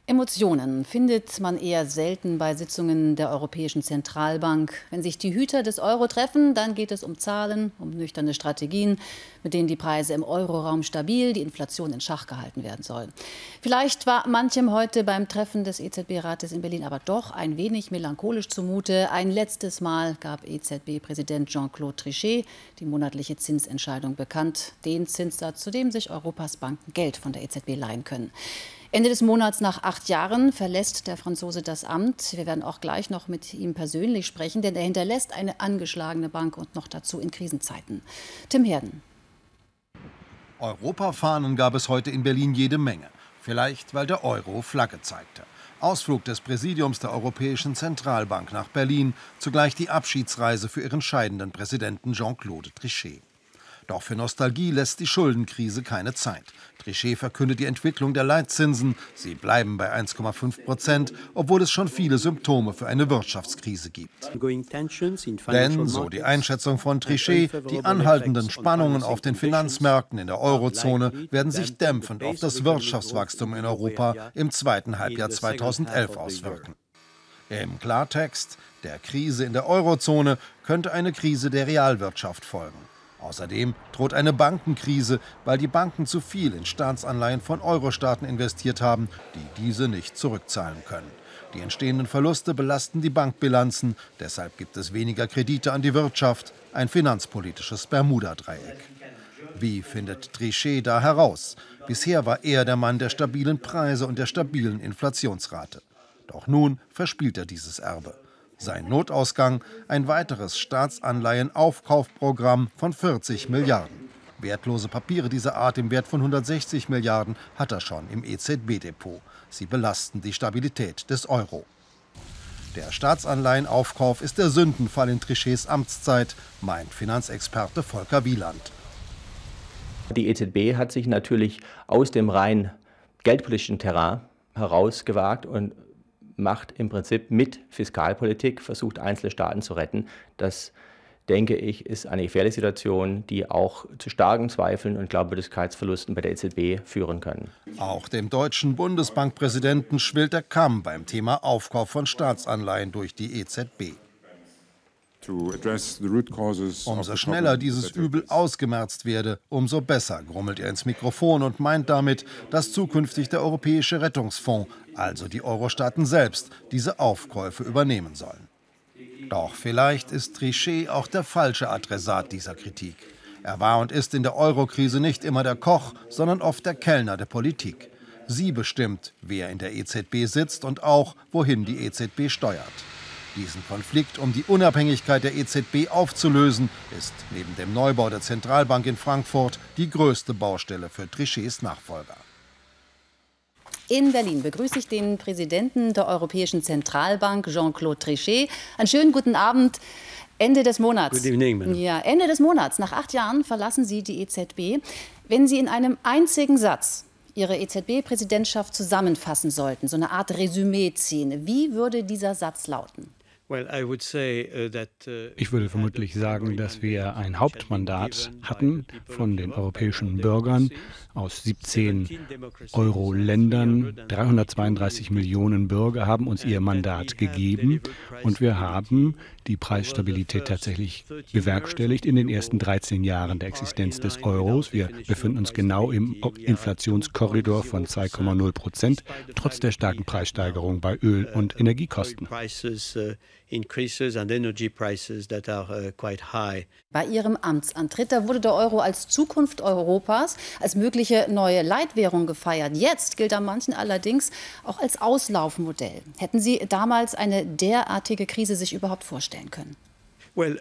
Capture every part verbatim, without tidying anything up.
Emotionen findet man eher selten bei Sitzungen der Europäischen Zentralbank. Wenn sich die Hüter des Euro treffen, dann geht es um Zahlen, um nüchterne Strategien, mit denen die Preise im Euroraum stabil, die Inflation in Schach gehalten werden soll. Vielleicht war manchem heute beim Treffen des E Z B-Rates in Berlin aber doch ein wenig melancholisch zumute. Ein letztes Mal gab E Z B-Präsident Jean-Claude Trichet die monatliche Zinsentscheidung bekannt. Den Zinssatz, zu dem sich Europas Banken Geld von der E Z B leihen können. Ende des Monats, nach acht Jahren, verlässt der Franzose das Amt. Wir werden auch gleich noch mit ihm persönlich sprechen, denn er hinterlässt eine angeschlagene Bank und noch dazu in Krisenzeiten. Tim Herden. Europafahnen gab es heute in Berlin jede Menge. Vielleicht, weil der Euro Flagge zeigte. Ausflug des Präsidiums der Europäischen Zentralbank nach Berlin, zugleich die Abschiedsreise für ihren scheidenden Präsidenten Jean-Claude Trichet. Doch für Nostalgie lässt die Schuldenkrise keine Zeit. Trichet verkündet die Entwicklung der Leitzinsen. Sie bleiben bei eins Komma fünf Prozent, obwohl es schon viele Symptome für eine Wirtschaftskrise gibt. Denn, so die Einschätzung von Trichet, die anhaltenden Spannungen auf den Finanzmärkten in der Eurozone werden sich dämpfend auf das Wirtschaftswachstum in Europa im zweiten Halbjahr zweitausendelf auswirken. Im Klartext, der Krise in der Eurozone könnte eine Krise der Realwirtschaft folgen. Außerdem droht eine Bankenkrise, weil die Banken zu viel in Staatsanleihen von Euro-Staaten investiert haben, die diese nicht zurückzahlen können. Die entstehenden Verluste belasten die Bankbilanzen, deshalb gibt es weniger Kredite an die Wirtschaft, ein finanzpolitisches Bermuda-Dreieck. Wie findet Trichet da heraus? Bisher war er der Mann der stabilen Preise und der stabilen Inflationsrate. Doch nun verspielt er dieses Erbe. Sein Notausgang, ein weiteres Staatsanleihenaufkaufprogramm von vierzig Milliarden. Wertlose Papiere dieser Art im Wert von hundertsechzig Milliarden hat er schon im E Z B-Depot. Sie belasten die Stabilität des Euro. Der Staatsanleihenaufkauf ist der Sündenfall in Trichets Amtszeit, meint Finanzexperte Volker Wieland. Die E Z B hat sich natürlich aus dem rein geldpolitischen Terrain herausgewagt und macht im Prinzip mit Fiskalpolitik, versucht einzelne Staaten zu retten. Das, denke ich, ist eine gefährliche Situation, die auch zu starken Zweifeln und Glaubwürdigkeitsverlusten bei der E Z B führen können. Auch dem deutschen Bundesbankpräsidenten schwillt der Kamm beim Thema Aufkauf von Staatsanleihen durch die E Z B. Umso schneller dieses Übel ausgemerzt werde, umso besser, grummelt er ins Mikrofon und meint damit, dass zukünftig der Europäische Rettungsfonds, also die Euro-Staaten selbst, diese Aufkäufe übernehmen sollen. Doch vielleicht ist Trichet auch der falsche Adressat dieser Kritik. Er war und ist in der Euro-Krise nicht immer der Koch, sondern oft der Kellner der Politik. Sie bestimmt, wer in der E Z B sitzt und auch, wohin die E Z B steuert. Diesen Konflikt um die Unabhängigkeit der E Z B aufzulösen, ist neben dem Neubau der Zentralbank in Frankfurt die größte Baustelle für Trichets Nachfolger. In Berlin begrüße ich den Präsidenten der Europäischen Zentralbank, Jean-Claude Trichet. Einen schönen guten Abend. Ende des Monats. Good evening, madam. Ja, Ende des Monats. Nach acht Jahren verlassen Sie die E Z B. Wenn Sie in einem einzigen Satz Ihre E Z B-Präsidentschaft zusammenfassen sollten, so eine Art Resümee ziehen, wie würde dieser Satz lauten? Ich würde vermutlich sagen, dass wir ein Hauptmandat hatten von den europäischen Bürgern aus siebzehn Euro-Ländern. dreihundertzweiunddreißig Millionen Bürger haben uns ihr Mandat gegeben und wir haben die Preisstabilität tatsächlich bewerkstelligt in den ersten dreizehn Jahren der Existenz des Euros. Wir befinden uns genau im Inflationskorridor von zwei Komma null Prozent, trotz der starken Preissteigerung bei Öl- und Energiekosten. Bei Ihrem Amtsantritt, da wurde der Euro als Zukunft Europas, als mögliche neue Leitwährung gefeiert. Jetzt gilt er manchen allerdings auch als Auslaufmodell. Hätten Sie damals eine derartige Krise sich überhaupt vorstellen können? Wir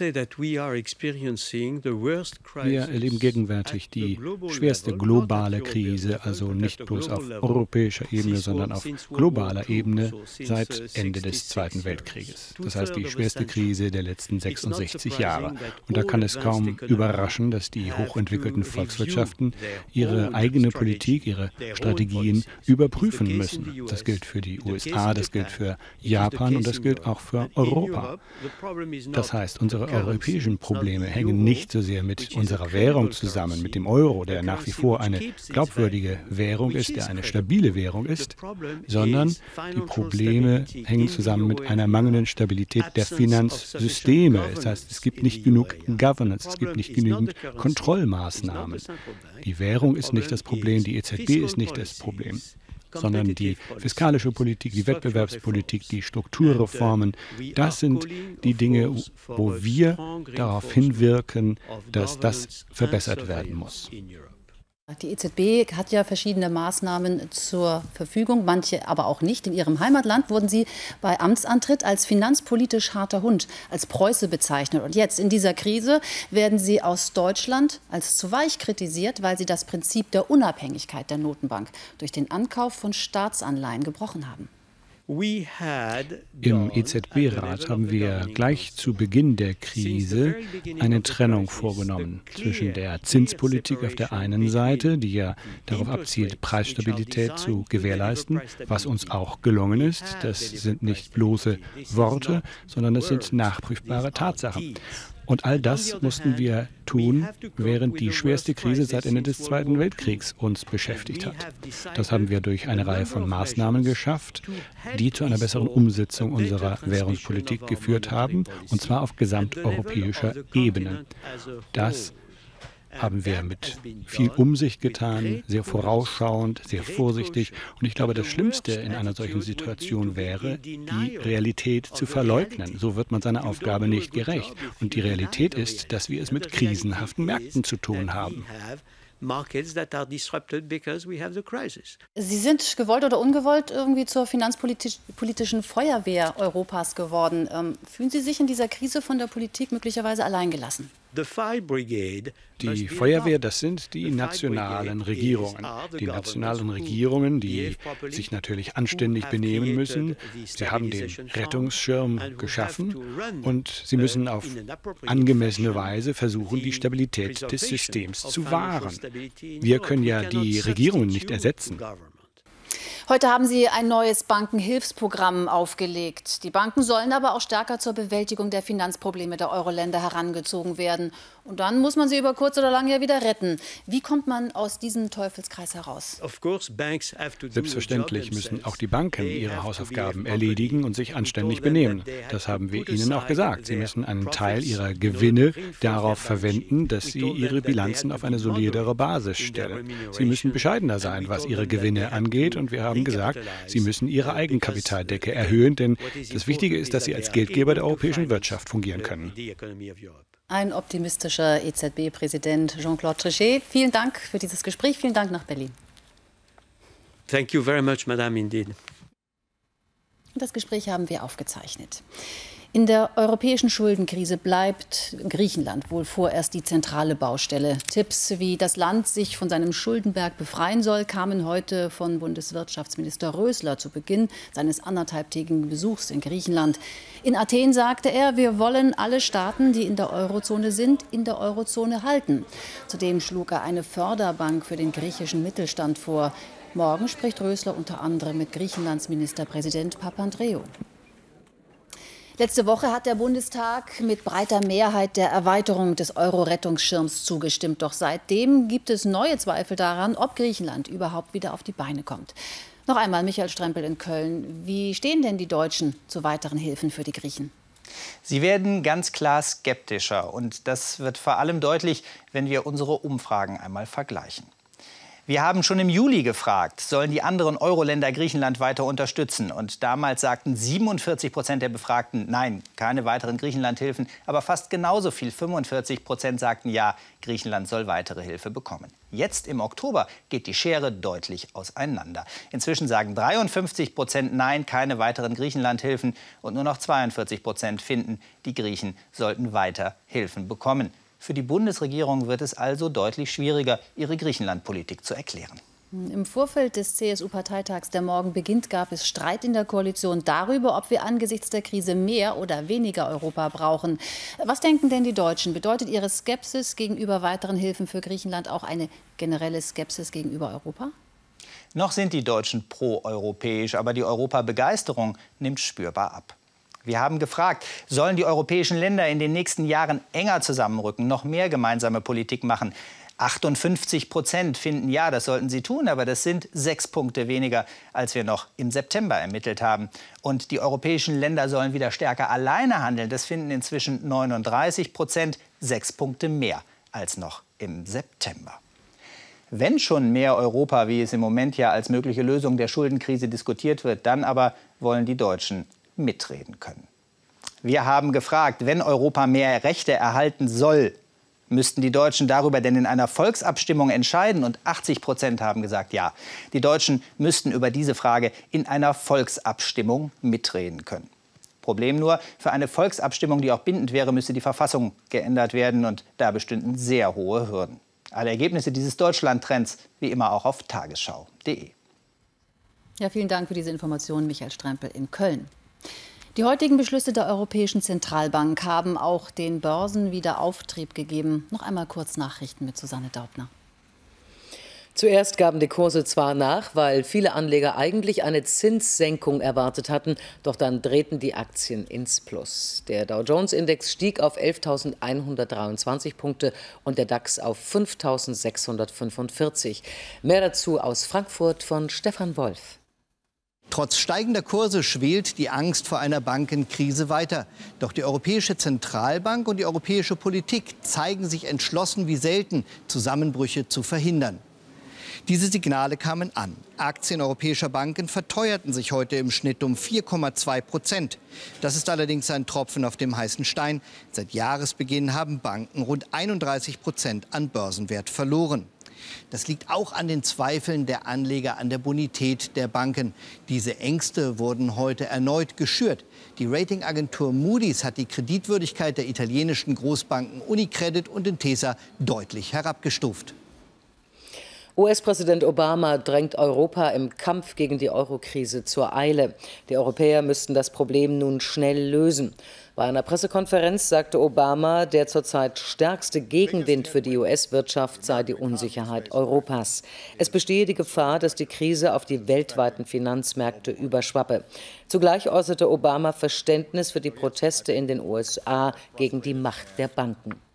erleben gegenwärtig die schwerste globale Krise, also nicht bloß auf europäischer Ebene, sondern auf globaler Ebene seit Ende des Zweiten Weltkrieges. Das heißt, die schwerste Krise der letzten sechsundsechzig Jahre. Und da kann es kaum überraschen, dass die hochentwickelten Volkswirtschaften ihre eigene Politik, ihre Strategien überprüfen müssen. Das gilt für die U S A, das gilt für Japan und das gilt auch für Europa. Das Das heißt, unsere europäischen Probleme hängen nicht so sehr mit unserer Währung zusammen, mit dem Euro, der nach wie vor eine glaubwürdige Währung ist, der eine stabile Währung ist, sondern die Probleme hängen zusammen mit einer mangelnden Stabilität der Finanzsysteme. Das heißt, es gibt nicht genug Governance, es gibt nicht genügend Kontrollmaßnahmen. Die Währung ist nicht das Problem, die E Z B ist nicht das Problem, sondern die fiskalische Politik, die Wettbewerbspolitik, die Strukturreformen, das sind die Dinge, wo wir darauf hinwirken, dass das verbessert werden muss. Die E Z B hat ja verschiedene Maßnahmen zur Verfügung, manche aber auch nicht. In Ihrem Heimatland wurden Sie bei Amtsantritt als finanzpolitisch harter Hund, als Preuße bezeichnet. Und jetzt in dieser Krise werden Sie aus Deutschland als zu weich kritisiert, weil Sie das Prinzip der Unabhängigkeit der Notenbank durch den Ankauf von Staatsanleihen gebrochen haben. Im E Z B-Rat haben wir gleich zu Beginn der Krise eine Trennung vorgenommen zwischen der Zinspolitik auf der einen Seite, die ja darauf abzielt, Preisstabilität zu gewährleisten, was uns auch gelungen ist. Das sind nicht bloße Worte, sondern das sind nachprüfbare Tatsachen. Und all das mussten wir tun, während die schwerste Krise seit Ende des Zweiten Weltkriegs uns beschäftigt hat. Das haben wir durch eine Reihe von Maßnahmen geschafft, die zu einer besseren Umsetzung unserer Währungspolitik geführt haben, und zwar auf gesamteuropäischer Ebene. Das haben wir mit viel Umsicht getan, sehr vorausschauend, sehr vorsichtig. Und ich glaube, das Schlimmste in einer solchen Situation wäre, die Realität zu verleugnen. So wird man seiner Aufgabe nicht gerecht. Und die Realität ist, dass wir es mit krisenhaften Märkten zu tun haben. Sie sind gewollt oder ungewollt irgendwie zur finanzpolitischen Feuerwehr Europas geworden. Ähm, fühlen Sie sich in dieser Krise von der Politik möglicherweise alleingelassen? Die Feuerwehr, das sind die nationalen Regierungen. Die nationalen Regierungen, die sich natürlich anständig benehmen müssen. Sie haben den Rettungsschirm geschaffen und sie müssen auf angemessene Weise versuchen, die Stabilität des Systems zu wahren. Wir können ja die Regierungen nicht ersetzen. Heute haben Sie ein neues Bankenhilfsprogramm aufgelegt. Die Banken sollen aber auch stärker zur Bewältigung der Finanzprobleme der Euro-Länder herangezogen werden. Und dann muss man sie über kurz oder lang ja wieder retten. Wie kommt man aus diesem Teufelskreis heraus? Selbstverständlich müssen auch die Banken ihre Hausaufgaben erledigen und sich anständig benehmen. Das haben wir ihnen auch gesagt. Sie müssen einen Teil ihrer Gewinne darauf verwenden, dass sie ihre Bilanzen auf eine solidere Basis stellen. Sie müssen bescheidener sein, was ihre Gewinne angeht. Und wir haben gesagt, sie müssen ihre Eigenkapitaldecke erhöhen, denn das Wichtige ist, dass sie als Geldgeber der europäischen Wirtschaft fungieren können. Ein optimistischer E Z B-Präsident Jean-Claude Trichet. Vielen Dank für dieses Gespräch. Vielen Dank nach Berlin. Thank you very much, Madame, indeed. Das Gespräch haben wir aufgezeichnet. In der europäischen Schuldenkrise bleibt Griechenland wohl vorerst die zentrale Baustelle. Tipps, wie das Land sich von seinem Schuldenberg befreien soll, kamen heute von Bundeswirtschaftsminister Rösler zu Beginn seines anderthalbtägigen Besuchs in Griechenland. In Athen sagte er, wir wollen alle Staaten, die in der Eurozone sind, in der Eurozone halten. Zudem schlug er eine Förderbank für den griechischen Mittelstand vor. Morgen spricht Rösler unter anderem mit Griechenlands Ministerpräsident Papandreou. Letzte Woche hat der Bundestag mit breiter Mehrheit der Erweiterung des Euro-Rettungsschirms zugestimmt. Doch seitdem gibt es neue Zweifel daran, ob Griechenland überhaupt wieder auf die Beine kommt. Noch einmal Michael Strempel in Köln. Wie stehen denn die Deutschen zu weiteren Hilfen für die Griechen? Sie werden ganz klar skeptischer. Und das wird vor allem deutlich, wenn wir unsere Umfragen einmal vergleichen. Wir haben schon im Juli gefragt, sollen die anderen Euro-Länder Griechenland weiter unterstützen? Und damals sagten siebenundvierzig Prozent der Befragten, nein, keine weiteren Griechenland-Hilfen. Aber fast genauso viel, fünfundvierzig Prozent sagten, ja, Griechenland soll weitere Hilfe bekommen. Jetzt im Oktober geht die Schere deutlich auseinander. Inzwischen sagen dreiundfünfzig Prozent nein, keine weiteren Griechenland-Hilfen. Und nur noch zweiundvierzig Prozent finden, die Griechen sollten weiter Hilfen bekommen. Für die Bundesregierung wird es also deutlich schwieriger, ihre Griechenland-Politik zu erklären. Im Vorfeld des C S U-Parteitags, der morgen beginnt, gab es Streit in der Koalition darüber, ob wir angesichts der Krise mehr oder weniger Europa brauchen. Was denken denn die Deutschen? Bedeutet ihre Skepsis gegenüber weiteren Hilfen für Griechenland auch eine generelle Skepsis gegenüber Europa? Noch sind die Deutschen proeuropäisch, aber die Europabegeisterung nimmt spürbar ab. Wir haben gefragt, sollen die europäischen Länder in den nächsten Jahren enger zusammenrücken, noch mehr gemeinsame Politik machen? achtundfünfzig Prozent finden, ja, das sollten sie tun, aber das sind sechs Punkte weniger, als wir noch im September ermittelt haben. Und die europäischen Länder sollen wieder stärker alleine handeln. Das finden inzwischen neununddreißig Prozent, sechs Punkte mehr als noch im September. Wenn schon mehr Europa, wie es im Moment ja als mögliche Lösung der Schuldenkrise diskutiert wird, dann aber wollen die Deutschen mitreden können. Wir haben gefragt, wenn Europa mehr Rechte erhalten soll, müssten die Deutschen darüber denn in einer Volksabstimmung entscheiden? Und achtzig Prozent haben gesagt, ja. Die Deutschen müssten über diese Frage in einer Volksabstimmung mitreden können. Problem nur, für eine Volksabstimmung, die auch bindend wäre, müsste die Verfassung geändert werden. Und da bestünden sehr hohe Hürden. Alle Ergebnisse dieses Deutschland-Trends wie immer auch auf tagesschau punkt de. Ja, vielen Dank für diese Informationen, Michael Strempel in Köln. Die heutigen Beschlüsse der Europäischen Zentralbank haben auch den Börsen wieder Auftrieb gegeben. Noch einmal kurz Nachrichten mit Susanne Daubner. Zuerst gaben die Kurse zwar nach, weil viele Anleger eigentlich eine Zinssenkung erwartet hatten, doch dann drehten die Aktien ins Plus. Der Dow-Jones-Index stieg auf elftausendeinhundertdreiundzwanzig Punkte und der DAX auf fünftausendsechshundertfünfundvierzig. Mehr dazu aus Frankfurt von Stefan Wolf. Trotz steigender Kurse schwelt die Angst vor einer Bankenkrise weiter. Doch die Europäische Zentralbank und die europäische Politik zeigen sich entschlossen wie selten, Zusammenbrüche zu verhindern. Diese Signale kamen an. Aktien europäischer Banken verteuerten sich heute im Schnitt um vier Komma zwei Prozent. Das ist allerdings ein Tropfen auf dem heißen Stein. Seit Jahresbeginn haben Banken rund einunddreißig Prozent an Börsenwert verloren. Das liegt auch an den Zweifeln der Anleger an der Bonität der Banken. Diese Ängste wurden heute erneut geschürt. Die Ratingagentur Moody's hat die Kreditwürdigkeit der italienischen Großbanken Unicredit und Intesa deutlich herabgestuft. U S-Präsident Obama drängt Europa im Kampf gegen die Eurokrise zur Eile. Die Europäer müssten das Problem nun schnell lösen. Bei einer Pressekonferenz sagte Obama, der zurzeit stärkste Gegenwind für die U S-Wirtschaft sei die Unsicherheit Europas. Es bestehe die Gefahr, dass die Krise auf die weltweiten Finanzmärkte überschwappe. Zugleich äußerte Obama Verständnis für die Proteste in den U S A gegen die Macht der Banken.